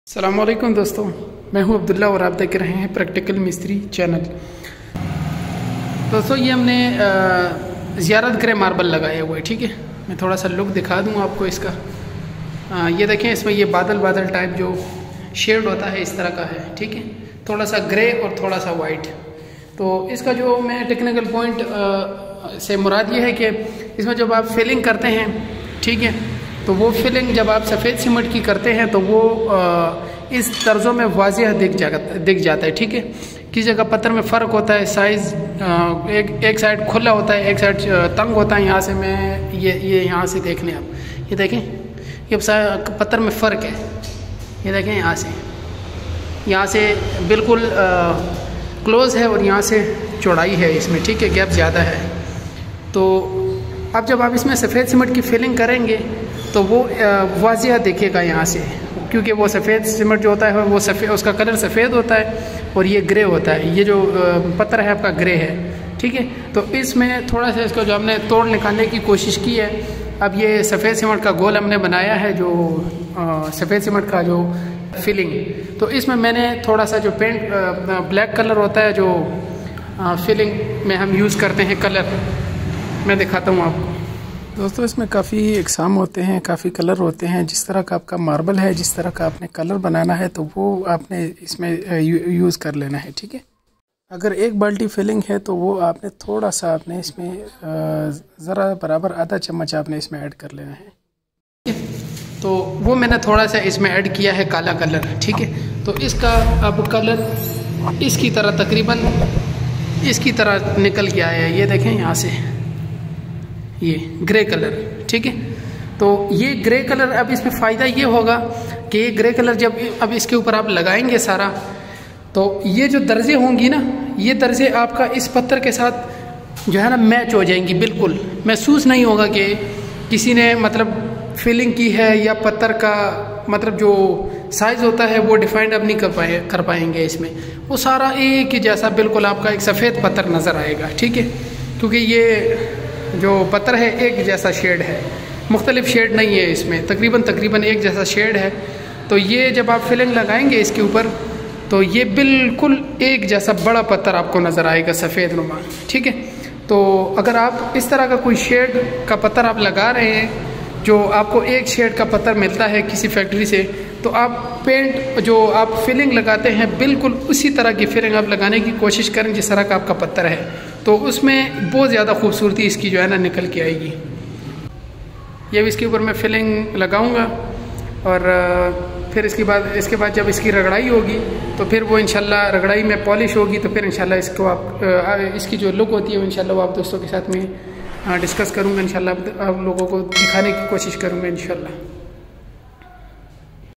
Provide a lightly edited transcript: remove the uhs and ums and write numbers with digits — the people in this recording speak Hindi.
अस्सलामुअलैकुम दोस्तों, मैं हूं अब्दुल्ला और आप देख रहे हैं प्रैक्टिकल मिस्त्री चैनल। दोस्तों ये हमने ज़ियारत ग्रे मार्बल लगाया हुआ है। ठीक है, मैं थोड़ा सा लुक दिखा दूं आपको इसका। ये देखें, इसमें ये बादल बादल टाइप जो शेड होता है इस तरह का है। ठीक है, थोड़ा सा ग्रे और थोड़ा सा वाइट। तो इसका जो मैं टेक्निकल पॉइंट से मुराद ये है कि इसमें जब आप फिलिंग करते हैं, ठीक है, तो वो फिलिंग जब आप सफ़ेद सीमेंट की करते हैं तो वो इस तर्ज़ों में वाज़िह दिख जाता है। ठीक है, किसी जगह पत्थर में फ़र्क होता है, साइज़ एक साइड खुला होता है, एक साइड तंग होता है। यहाँ से मैं ये यहाँ से देख लें आप, ये देखें, ये पत्थर में फ़र्क है। ये देखें, यहाँ से बिल्कुल क्लोज़ है और यहाँ से चौड़ाई है इसमें। ठीक है, गैप ज़्यादा है। तो अब जब आप इसमें सफ़ेद सीमेंट की फिलिंग करेंगे तो वो वाज़िह दिखेगा यहाँ से, क्योंकि वो सफ़ेद सीमेंट जो होता है वो उसका कलर सफ़ेद होता है और ये ग्रे होता है। ये जो पत्थर है आपका ग्रे है। ठीक है, तो इसमें थोड़ा सा इसको जो हमने तोड़ निकालने की कोशिश की है। अब ये सफ़ेद सीमेंट का गोल हमने बनाया है, जो सफ़ेद सीमेंट का जो फिलिंग, तो इसमें मैंने थोड़ा सा जो पेंट ब्लैक कलर होता है जो फिलिंग में हम यूज़ करते हैं कलर, मैं दिखाता हूँ आपको। दोस्तों इसमें काफ़ी इकसाम होते हैं, काफ़ी कलर होते हैं। जिस तरह का आपका मार्बल है, जिस तरह का आपने कलर बनाना है तो वो आपने इसमें यूज़ कर लेना है। ठीक है, अगर एक बाल्टी फिलिंग है तो वो आपने थोड़ा सा आपने इसमें ज़रा बराबर आधा चम्मच आपने इसमें ऐड कर लेना है। तो वो मैंने थोड़ा सा इसमें ऐड किया है काला कलर। ठीक है, तो इसका अब कलर इसकी तरह तकरीबन इसकी तरह निकल के आया है। ये देखें, यहाँ से ये ग्रे कलर। ठीक है, तो ये ग्रे कलर, अब इसमें फ़ायदा ये होगा कि ये ग्रे कलर जब अब इसके ऊपर आप लगाएंगे सारा, तो ये जो दर्जे होंगी ना, ये दर्जे आपका इस पत्थर के साथ जो है ना मैच हो जाएंगी। बिल्कुल महसूस नहीं होगा कि किसी ने मतलब फिलिंग की है, या पत्थर का मतलब जो साइज़ होता है वो डिफाइंड अब नहीं कर पाएंगे इसमें। वो सारा एक ही जैसा बिल्कुल आपका एक सफ़ेद पत्थर नज़र आएगा। ठीक है, क्योंकि ये जो पत्थर है एक जैसा शेड है, मुख्तलिफ शेड नहीं है इसमें, तकरीबन एक जैसा शेड है। तो ये जब आप फिलिंग लगाएंगे इसके ऊपर तो ये बिल्कुल एक जैसा बड़ा पत्थर आपको नज़र आएगा, सफ़ेद नुमा। ठीक है, तो अगर आप इस तरह का कोई शेड का पत्थर आप लगा रहे हैं, जो आपको एक शेड का पत्थर मिलता है किसी फैक्ट्री से, तो आप पेंट जो आप फिलिंग लगाते हैं बिल्कुल उसी तरह की फिलिंग आप लगाने की कोशिश करें जिस तरह का आपका पत्थर है, तो उसमें बहुत ज़्यादा खूबसूरती इसकी जो है ना निकल के आएगी। ये भी इसके ऊपर मैं फिलिंग लगाऊंगा और फिर इसके बाद जब इसकी रगड़ाई होगी तो फिर वो इंशाल्लाह रगड़ाई में पॉलिश होगी, तो फिर इंशाल्लाह इसको आप इसकी जो लुक होती है वो इंशाल्लाह वो आप दोस्तों के साथ में डिस्कस करूँगा। इंशाल्लाह आप लोगों को दिखाने की कोशिश करूँगा इंशाल्लाह।